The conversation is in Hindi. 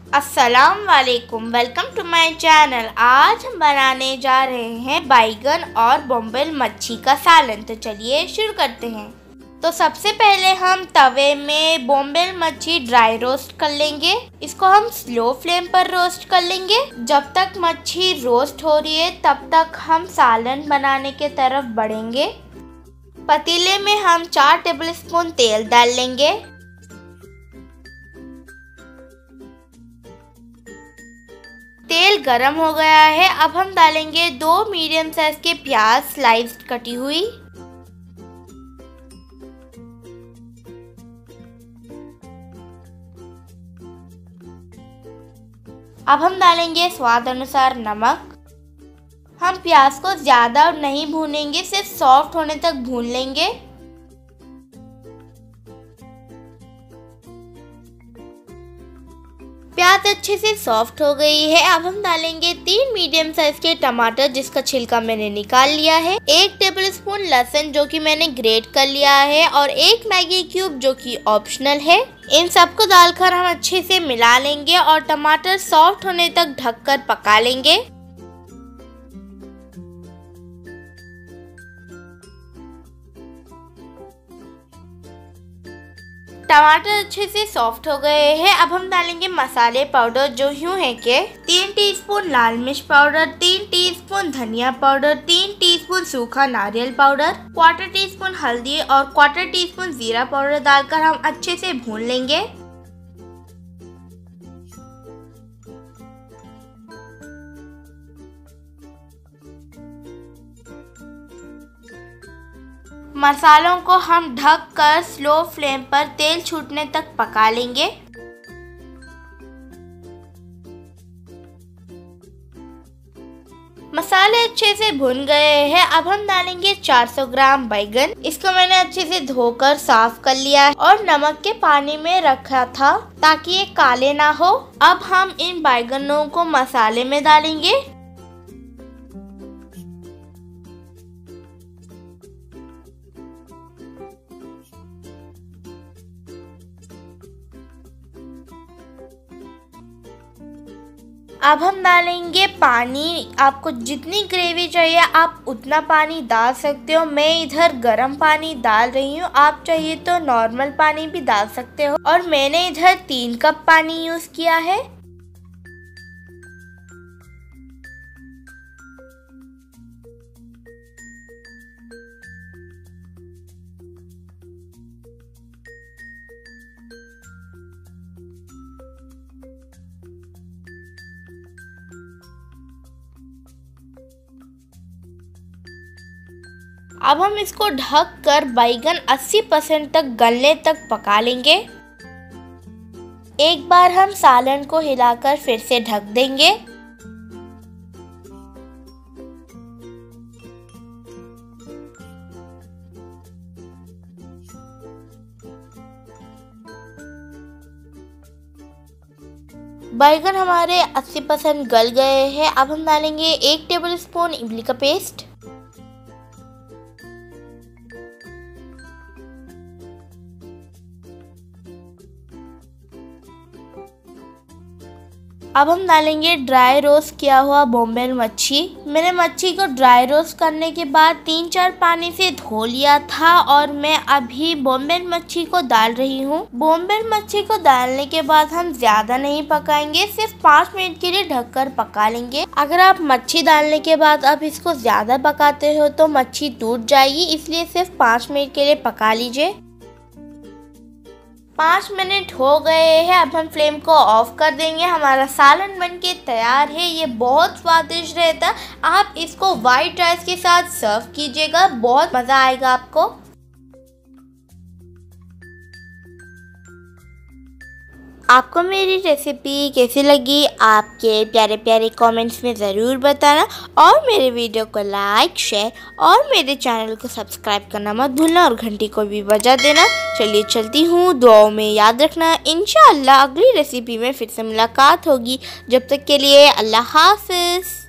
अस्सलाम वालेकुम, वेलकम टू माय चैनल। आज हम बनाने जा रहे हैं बैगन और बोम्बिल मच्छी का सालन। तो चलिए शुरू करते हैं। तो सबसे पहले हम तवे में बोम्बिल मच्छी ड्राई रोस्ट कर लेंगे। इसको हम स्लो फ्लेम पर रोस्ट कर लेंगे। जब तक मच्छी रोस्ट हो रही है तब तक हम सालन बनाने के तरफ बढ़ेंगे। पतीले में हम 4 टेबलस्पून तेल डाल लेंगे। तेल गरम हो गया है। अब हम डालेंगे 2 मीडियम साइज के प्याज स्लाइस्ड कटी हुई। अब हम डालेंगे स्वाद अनुसार नमक। हम प्याज को ज्यादा नहीं भूनेंगे, सिर्फ सॉफ्ट होने तक भून लेंगे। प्याज अच्छे से सॉफ्ट हो गई है। अब हम डालेंगे 3 मीडियम साइज के टमाटर जिसका छिलका मैंने निकाल लिया है, 1 टेबलस्पून लहसुन जो कि मैंने ग्रेट कर लिया है और 1 मैगी क्यूब जो कि ऑप्शनल है। इन सबको डालकर हम अच्छे से मिला लेंगे और टमाटर सॉफ्ट होने तक ढककर पका लेंगे। टमाटर अच्छे से सॉफ्ट हो गए हैं। अब हम डालेंगे मसाले पाउडर जो यूं है कि 3 टीस्पून लाल मिर्च पाउडर, 3 टीस्पून धनिया पाउडर, 3 टीस्पून सूखा नारियल पाउडर, 1/4 टीस्पून हल्दी और 1/4 टीस्पून जीरा पाउडर डालकर हम अच्छे से भून लेंगे। मसालों को हम ढक कर स्लो फ्लेम पर तेल छूटने तक पका लेंगे। मसाले अच्छे से भुन गए हैं। अब हम डालेंगे 400 ग्राम बैगन। इसको मैंने अच्छे से धोकर साफ कर लिया है और नमक के पानी में रखा था ताकि ये काले ना हो। अब हम इन बैगनों को मसाले में डालेंगे। अब हम डालेंगे पानी। आपको जितनी ग्रेवी चाहिए आप उतना पानी डाल सकते हो। मैं इधर गर्म पानी डाल रही हूँ, आप चाहिए तो नॉर्मल पानी भी डाल सकते हो और मैंने इधर 3 कप पानी यूज किया है। अब हम इसको ढक कर बैगन 80% तक गलने तक पका लेंगे। एक बार हम सालन को हिलाकर फिर से ढक देंगे। बैगन हमारे 80% गल गए हैं। अब हम डालेंगे 1 टेबलस्पून इमली का पेस्ट, अब हम डालेंगे ड्राई रोस्ट किया हुआ बोम्बिल मच्छी। मैंने मच्छी को ड्राई रोस्ट करने के बाद 3-4 पानी से धो लिया था और मैं अभी बोम्बिल मच्छी को डाल रही हूँ। बोम्बिल मच्छी को डालने के बाद हम ज्यादा नहीं पकाएंगे, सिर्फ 5 मिनट के लिए ढककर पका लेंगे। अगर आप मच्छी डालने के बाद आप इसको ज्यादा पकाते हो तो मच्छी टूट जाएगी, इसलिए सिर्फ 5 मिनट के लिए पका लीजिए। 5 मिनट हो गए हैं। अब हम फ्लेम को ऑफ कर देंगे। हमारा सालन बनके तैयार है। ये बहुत स्वादिष्ट रहता है। आप इसको वाइट राइस के साथ सर्व कीजिएगा, बहुत मज़ा आएगा आपको। आपको मेरी रेसिपी कैसी लगी आपके प्यारे प्यारे कमेंट्स में ज़रूर बताना और मेरे वीडियो को लाइक, शेयर और मेरे चैनल को सब्सक्राइब करना मत भूलना और घंटी को भी बजा देना। चलिए चलती हूँ, दुआओं में याद रखना। इंशाअल्लाह अगली रेसिपी में फिर से मुलाकात होगी। जब तक के लिए अल्लाह हाफ़िज़।